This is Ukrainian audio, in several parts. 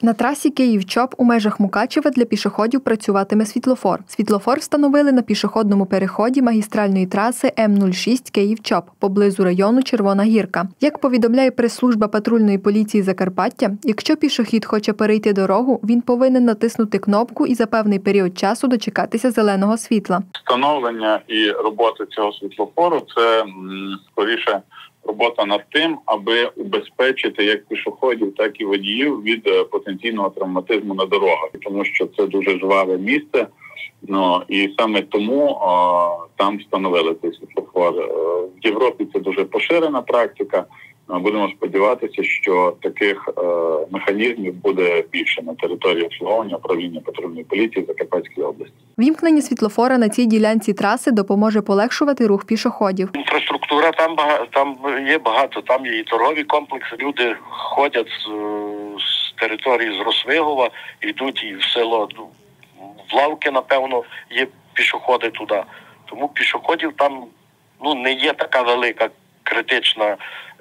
На трасі Київ-Чоп у межах Мукачева для пішоходів працюватиме світлофор. Світлофор встановили на пішохідному переході магістральної траси М-06 Київ-Чоп поблизу району Червона Гірка. Як повідомляє прес-служба патрульної поліції Закарпаття, якщо пішохід хоче перейти дорогу, він повинен натиснути кнопку і за певний період часу дочекатися зеленого світла. Встановлення і робота цього світлофору – це, скоріше, робота над тим, аби убезпечити як пішоходів, так і водіїв від потенційного травматизму на дорогах. Тому що це дуже жваве місце, і саме тому там встановили цей світлофор. В Європі це дуже поширена практика. Будемо сподіватися, що таких механізмів буде більше на території обслуговування управління патрульної поліції Закарпатської області. Вімкнення світлофора на цій ділянці траси допоможе полегшувати рух пішоходів. Інфраструктура там є багато, там є і торгові комплекси. Люди ходять з території з Росвигова, йдуть і в село. В Лавки, напевно, є пішоходи туди. Тому пішоходів там не є така велика критична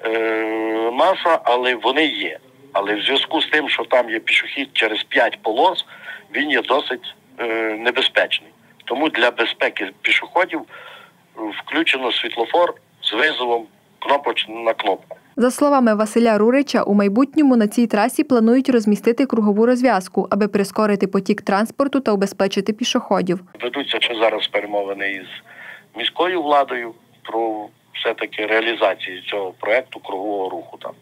маса, але вони є. Але в зв'язку з тим, що там є пішохід через 5 полос, він є досить небезпечний. Тому для безпеки пішоходів включено світлофор з визовом на кнопку. За словами Василя Рурича, у майбутньому на цій трасі планують розмістити кругову розв'язку, аби прискорити потік транспорту та убезпечити пішоходів. Ведуться зараз перемовини із міською владою про все-таки реалізацію цього проєкту кругового руху там.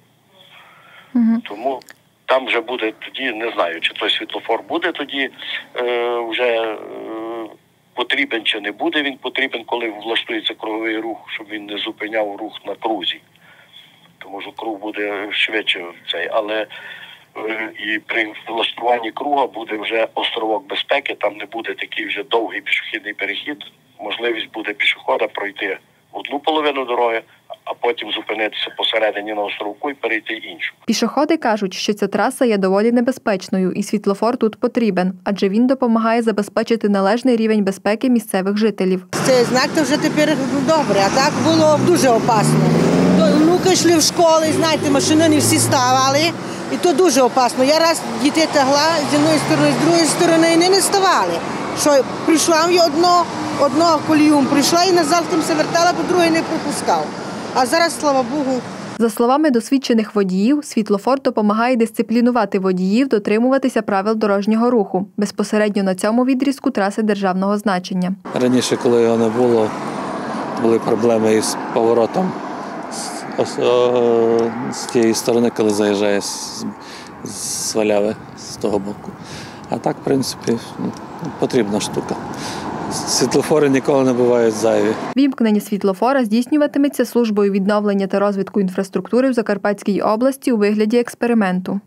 Тому там вже буде тоді, не знаю, чи той світлофор буде тоді вже потрібен чи не буде він потрібен, коли влаштується круговий рух, щоб він не зупиняв рух на крузі. Тому що круг буде швидше але і при влаштуванні круга буде вже островок безпеки, там не буде такий вже довгий пішохідний перехід. Можливість буде пішохода пройти одну половину дороги, а потім зупинитися посередині на островку і перейти іншу. Пішоходи кажуть, що ця траса є доволі небезпечною і світлофор тут потрібен, адже він допомагає забезпечити належний рівень безпеки місцевих жителів. Цей знак то вже тепер добре, а так було дуже опасно. Внуки йшли в школу, знаєте, машини не всі ставали, і то дуже опасно. Я раз дітей тягла з однієї сторони, з другої сторони, і не ставали. Що прийшла одного колію прийшла і назад тим се вертала, по другий не пропускав. А зараз, слава Богу. За словами досвідчених водіїв, світлофор допомагає дисциплінувати водіїв дотримуватися правил дорожнього руху, безпосередньо на цьому відрізку траси державного значення. Раніше, коли його не було, були проблеми із поворотом з тієї сторони, коли заїжджає з Валяви, з того боку. А так, в принципі, потрібна штука. Світлофори ніколи не бувають зайві. Вімкнення світлофора здійснюватиметься службою відновлення та розвитку інфраструктури в Закарпатській області у вигляді експерименту.